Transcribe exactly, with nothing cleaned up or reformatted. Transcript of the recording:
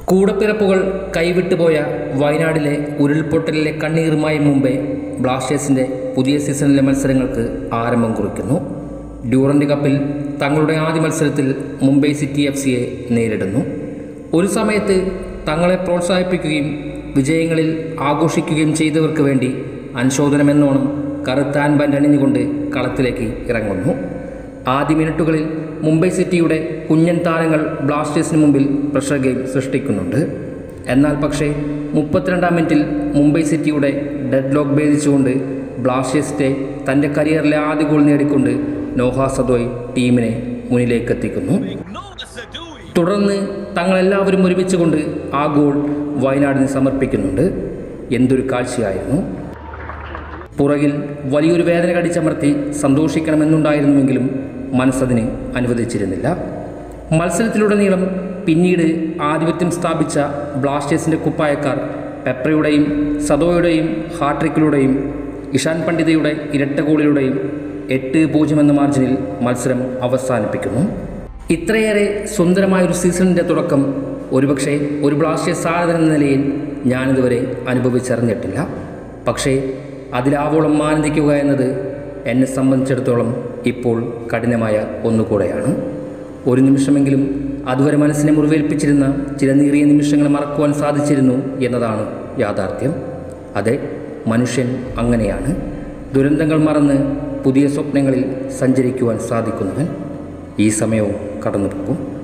കൂടപ്പിറപ്പുകൾ കൈവിട്ടുപോയ വയനാടിലെ ഉരുൾപൊട്ടലിലെ കണ്ണീറുമായി മുമ്പേ ബ്ലാസ്റ്റേഴ്സിൻ്റെ പുതിയ സീസണിലെ മത്സരങ്ങൾക്ക് ആരംഭം കുറിക്കുന്നു. ഡ്യൂറൻഡ് കപ്പിൽ തങ്ങളുടെ ആദ്യ മത്സരത്തിൽ മുംബൈ സിറ്റി എഫ് സിയെ നേരിടുന്നു. ഒരു സമയത്ത് തങ്ങളെ പ്രോത്സാഹിപ്പിക്കുകയും വിജയങ്ങളിൽ ആഘോഷിക്കുകയും ചെയ്തവർക്ക് വേണ്ടി അനുശോചനമെന്നോണം കറുത്ത ആൻബാൻഡ് അണിഞ്ഞുകൊണ്ട് കളത്തിലേക്ക് ഇറങ്ങുന്നു. ആദ്യ മിനിറ്റുകളിൽ മുംബൈ സിറ്റിയുടെ കുഞ്ഞൻ താരങ്ങൾ ബ്ലാസ്റ്റേഴ്സിന് മുമ്പിൽ പ്രഷർ ഗെയിം സൃഷ്ടിക്കുന്നുണ്ട്. എന്നാൽ പക്ഷേ മുപ്പത്തിരണ്ടാം മിനിറ്റിൽ മുംബൈ സിറ്റിയുടെ ഡെഡ് ലോക്ക് ഭേദിച്ചുകൊണ്ട് ബ്ലാസ്റ്റേഴ്സിൻ്റെ തൻ്റെ കരിയറിലെ ആദ്യ ഗോൾ നേടിക്കൊണ്ട് നോഹ സദോയ് ടീമിനെ മുന്നിലേക്ക് എത്തിക്കുന്നു. തുടർന്ന് തങ്ങളെല്ലാവരും ഒരുമിച്ചുകൊണ്ട് ആ ഗോൾ വയനാടിന് സമർപ്പിക്കുന്നുണ്ട്. എന്തൊരു കാഴ്ചയായിരുന്നു! പുറകിൽ വലിയൊരു വേദന കടിച്ചമർത്തി സന്തോഷിക്കണമെന്നുണ്ടായിരുന്നുവെങ്കിലും മനസ്സതിന് അനുവദിച്ചിരുന്നില്ല. മത്സരത്തിലുടനീളം പിന്നീട് ആധിപത്യം സ്ഥാപിച്ച ബ്ലാസ്റ്റേഴ്സിൻ്റെ കുപ്പായക്കാർ പെപ്രയുടെയും സദോയുടെയും ഹാട്രിക്കിലൂടെയും ഇഷാൻ പണ്ഡിതയുടെ ഇരട്ട ഗോളിലൂടെയും എട്ട് പൂജ്യം എന്ന മാർജിനിൽ മത്സരം അവസാനിപ്പിക്കുന്നു. ഇത്രയേറെ സുന്ദരമായൊരു സീസണിൻ്റെ തുടക്കം ഒരുപക്ഷെ ഒരു ബ്ലാസ്റ്റേഴ്സ് ആരാധകൻ എന്ന നിലയിൽ ഞാനിതുവരെ അനുഭവിച്ചറിഞ്ഞിട്ടില്ല. പക്ഷേ അതിലാവോളം ആനന്ദിക്കുക എന്നത് എന്നെ സംബന്ധിച്ചിടത്തോളം ഇപ്പോൾ കഠിനമായ ഒന്നുകൂടെയാണ്. ഒരു നിമിഷമെങ്കിലും അതുവരെ മനസ്സിനെ മുറിവേൽപ്പിച്ചിരുന്ന ചില നീറിയ നിമിഷങ്ങൾ മറക്കുവാൻ സാധിച്ചിരുന്നു എന്നതാണ് യാഥാർത്ഥ്യം. അതെ, മനുഷ്യൻ അങ്ങനെയാണ്. ദുരന്തങ്ങൾ മറന്ന് പുതിയ സ്വപ്നങ്ങളിൽ സഞ്ചരിക്കുവാൻ സാധിക്കുന്നവൻ. ഈ സമയവും കടന്നു പോകും.